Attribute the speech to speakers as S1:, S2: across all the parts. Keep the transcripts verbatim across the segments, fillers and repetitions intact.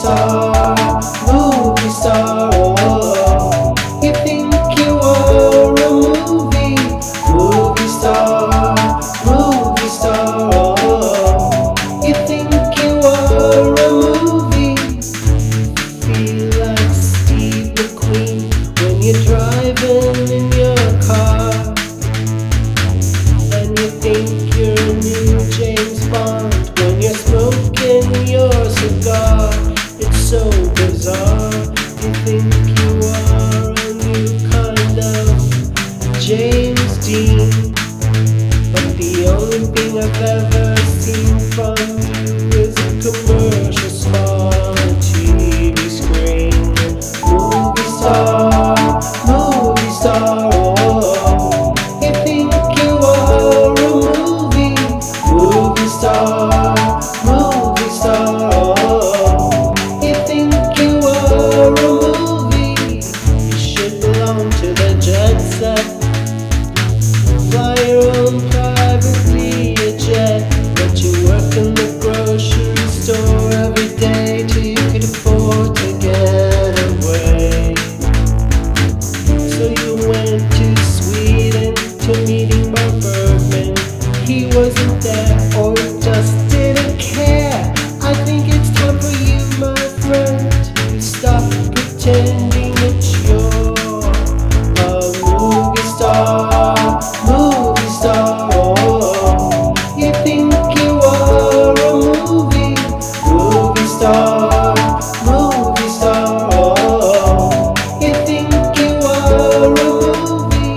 S1: star, movie star, oh. You think you are a movie, movie star, movie star, oh. You think you are a movie. Feel like Steve McQueen when you're driving in your car, and you think you're a new James Bond when you're smoking your cigar. It's so bizarre. You think you are a new kind of James Dean, but the only thing I've ever seen from you is a commercial spot on a T V screen. Movie star, movie star, oh. You think you are a movie, movie star, movie star, oh. You think you are a movie. You should belong to the jet set, fly your own privately a jet, but you work in the grocery store every day till you could afford to get away. So you went to Sweden to meeting Mark Bergman. He wasn't there or just didn't care. I think it's time for you, my friend, to stop pretending that you're a movie star, movie star, oh. You think you are a movie, movie star, movie star, oh. You think you are a movie,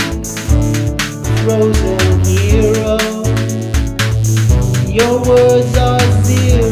S1: frozen hero. Your words are zero.